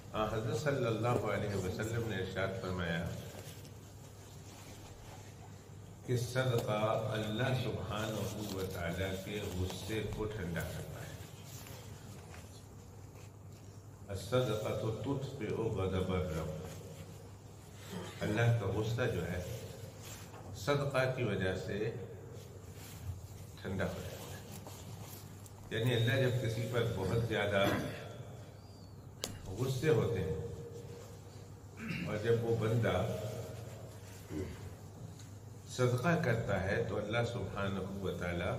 حضرت صلی اللہ علیہ وسلم نے ارشاد فرمایا کہ صدقہ اللہ سبحانہ و تعالیٰ کے غصے کو ٹھنڈا کرتا ہے۔ الصدقۃ تطفئ غضب الرب، اللہ کا غصہ جو ہے صدقہ کی وجہ سے ٹھنڈا ہو جاتا ہے۔ یعنی اللہ جب کسی پر بہت زیادہ غصے ہوتے ہیں اور جب وہ بندہ صدقہ کرتا ہے تو اللہ سبحانہ و تعالیٰ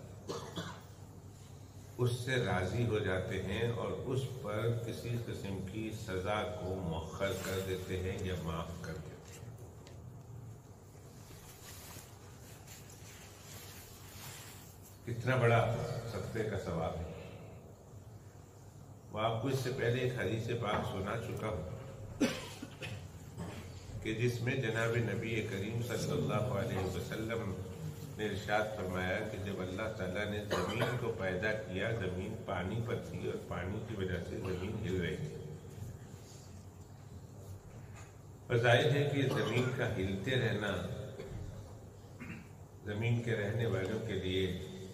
اس سے راضی ہو جاتے ہیں اور اس پر کسی قسم کی سزا کو مؤخر کر دیتے ہیں یا معاف کر دیتے ہیں۔ کتنا بڑا صدقے کا ثواب ہے۔ وہ آپ کو اس سے پہلے ایک حدیث پاک سنا چکا ہوں کہ جس میں جناب نبی کریم صلی اللہ علیہ وسلم نے ارشاد فرمایا کہ جب اللہ تعالیٰ نے زمین کو پیدا کیا، زمین پانی پر تھی اور پانی کی وجہ سے زمین ہل رہی تھی۔ اور ظاہر ہے کہ زمین کا ہلتے رہنا زمین کے رہنے والوں کے لیے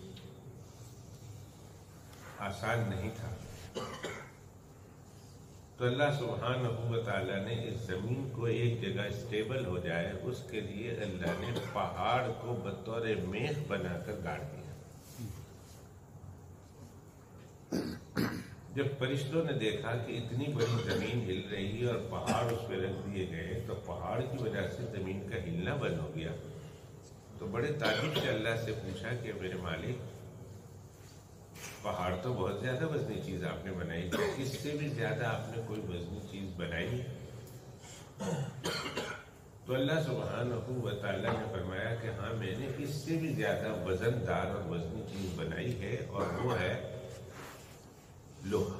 آسان نہیں تھا، تو اللہ سبحانہ و تعالیٰ نے اس زمین کو ایک جگہ اسٹیبل ہو جائے اس کے لیے اللہ نے پہاڑ کو بطور میخ بنا کر گاڑ دیا۔ جب فرشتوں نے دیکھا کہ اتنی بڑی زمین ہل رہی اور پہاڑ اس پہ رکھ دیے گئے تو پہاڑ کی وجہ سے زمین کا ہلنا بند ہو گیا، تو بڑے تعجب سے اللہ سے پوچھا کہ میرے مالک، پہاڑ تو بہت زیادہ وزنی چیز آپ نے بنائی ہے، اس سے بھی زیادہ آپ نے کوئی وزنی چیز بنائی ہے؟ تو اللہ سبحانہ و تعالیٰ نے فرمایا کہ ہاں، میں نے اس سے بھی زیادہ وزن دار اور وزنی چیز بنائی ہے، اور وہ ہے لوہا۔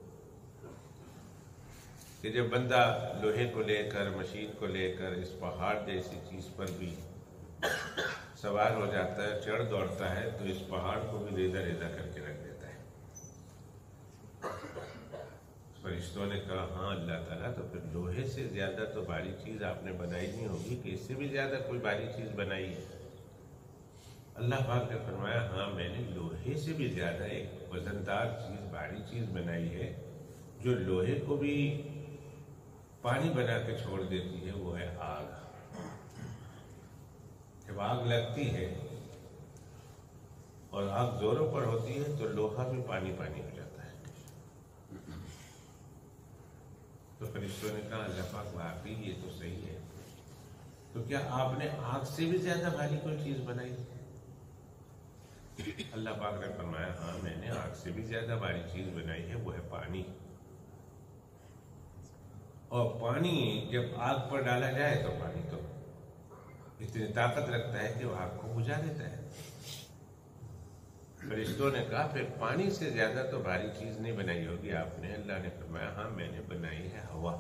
کہ جب بندہ لوہے کو لے کر، مشین کو لے کر اس پہاڑ جیسی چیز پر بھی سوار ہو جاتا ہے، چڑھ دوڑتا ہے، تو اس پہاڑ کو بھی ریزہ ریزہ کر کے رکھ دیتا ہے۔ فرشتوں نے کہا ہاں اللہ تعالیٰ، تو پھر لوہے سے زیادہ تو بھاری چیز آپ نے بنائی نہیں ہوگی کہ اس سے بھی زیادہ کوئی بھاری چیز بنائی ہے؟ اللہ پاک نے فرمایا ہاں، میں نے لوہے سے بھی زیادہ ایک وزندار چیز، بھاری چیز بنائی ہے جو لوہے کو بھی پانی بنا کے چھوڑ دیتی ہے، وہ ہے آگ۔ جب آگ لگتی ہے اور آگ زوروں پر ہوتی ہے تو لوہا بھی پانی پانی ہو جاتا ہے۔ تو فرشتوں نے کہا اللہ پاک، واقعی یہ تو صحیح ہے، تو کیا آپ نے آگ سے بھی زیادہ بھاری کوئی چیز بنائی؟ اللہ پاک نے فرمایا ہاں، میں نے آگ سے بھی زیادہ بھاری چیز بنائی ہے، وہ ہے پانی۔ اور پانی جب آگ پر ڈالا جائے تو پانی تو اتنی طاقت رکھتا ہے کہ وہ آگ کو بجھا دیتا ہے۔ فرشتوں نے کہا پھر پانی سے زیادہ تو بھاری چیز نہیں بنائی ہوگی آپ نے؟ اللہ نے فرمایا ہاں، میں نے بنائی ہے ہوا۔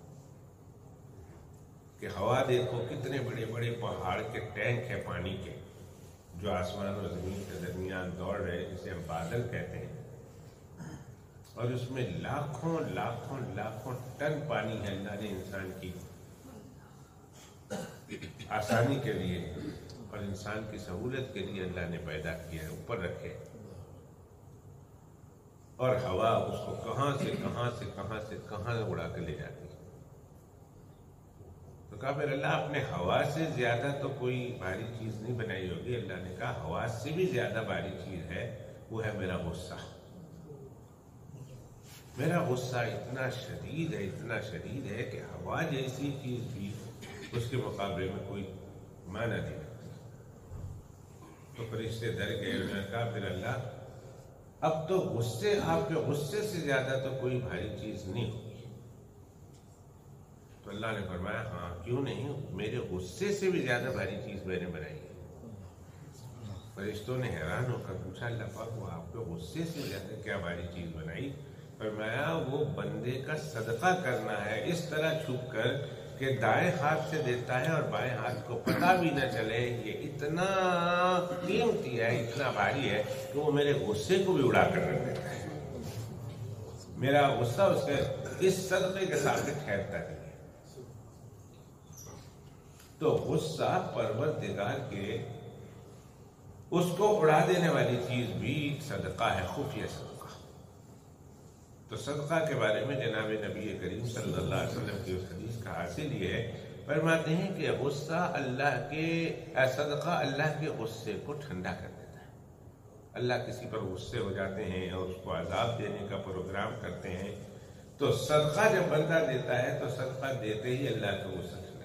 کہ ہوا دیکھو، کتنے بڑے بڑے پہاڑ کے ٹینک ہیں پانی کے، جو آسمان اور زمین کے درمیان دوڑ رہے، جسے ہم بادل کہتے ہیں، اور اس میں لاکھوں لاکھوں لاکھوں ٹن پانی ہے اللہ نے انسان کی آسانی کے لیے اور انسان کی سہولت کے لیے اللہ نے پیدا کیا ہے، اوپر رکھے، اور ہوا اس کو کہاں سے کہاں سے کہاں سے کہاں اڑا کے لے جاتی ہے۔ تو کہا پھر اللہ، آپ نے ہوا سے زیادہ تو کوئی بھاری چیز نہیں بنائی ہوگی؟ اللہ نے کہا ہوا سے بھی زیادہ بھاری چیز ہے، وہ ہے میرا غصہ۔ میرا غصہ اتنا شدید ہے، اتنا شدید ہے کہ ہوا جیسی چیز بھی اس کے مقابلے میں کوئی معنی نہیں رکھتی۔ تو فرشتے ڈر گئے، انہوں نے کہا پھر اللہ، اب تو غصے، آپ کے غصے سے زیادہ تو کوئی بھاری چیز نہیں ہوگی۔ تو اللہ نے فرمایا ہاں، کیوں نہیں، میرے غصے سے بھی زیادہ بھاری چیز میں نے بنائی ہے۔ فرشتوں نے حیران ہو کر پوچھا اللہ پاک، وہ آپ کے غصے سے زیادہ کیا بھاری چیز بنائی؟ فرمایا وہ بندے کا صدقہ کرنا ہے اس طرح چھپ کر کہ دائیں ہاتھ سے دیتا ہے اور بائیں ہاتھ کو پتہ بھی نہ چلے۔ یہ اتنا قیمتی ہے، اتنا بھاری ہے کہ وہ میرے غصے کو بھی اڑا کر رکھ دیتا ہے۔ میرا غصہ اس کے اس صدقے کے ثابت ٹھہرتا نہیں ہے۔ تو غصہ پروردگار کے اس کو اڑا دینے والی چیز بھی صدقہ ہے، خفیہ صدقہ۔ تو صدقہ کے بارے میں جناب نبی کریم صلی اللہ علیہ وسلم کی اس حدیث کا حاصل یہ ہے، فرماتے ہیں کہ غصہ صدقہ اللہ کے غصے کو ٹھنڈا کر دیتا ہے۔ اللہ کسی پر غصے ہو جاتے ہیں اور اس کو عذاب دینے کا پروگرام کرتے ہیں، تو صدقہ جب بندہ دیتا ہے تو صدقہ دیتے ہی اللہ کا غصہ ٹھنڈا